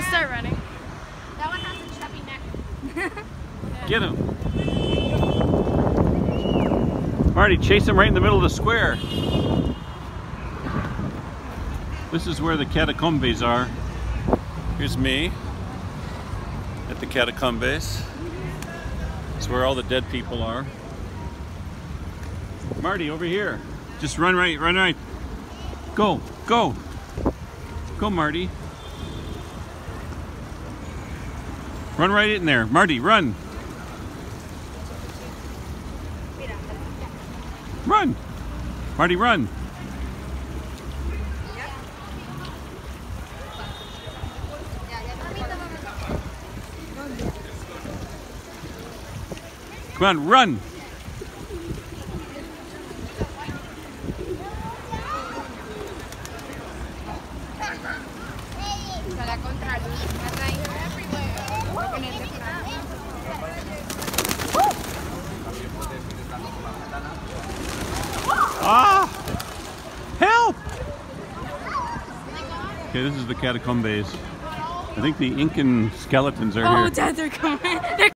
start running. That one has a chubby neck. Get him. Marty, chase him right in the middle of the square. This is where the catacombes are. Here's me at the catacombes. It's where all the dead people are. Marty, over here. Just run right, run right. Go, go. Go, Marty. Run right in there. Marty, run. Run. Marty, run. Come on, run. Ah! Help! Okay, this is the catacombes. I think the Incan skeletons are here. Oh, Dad, they're coming.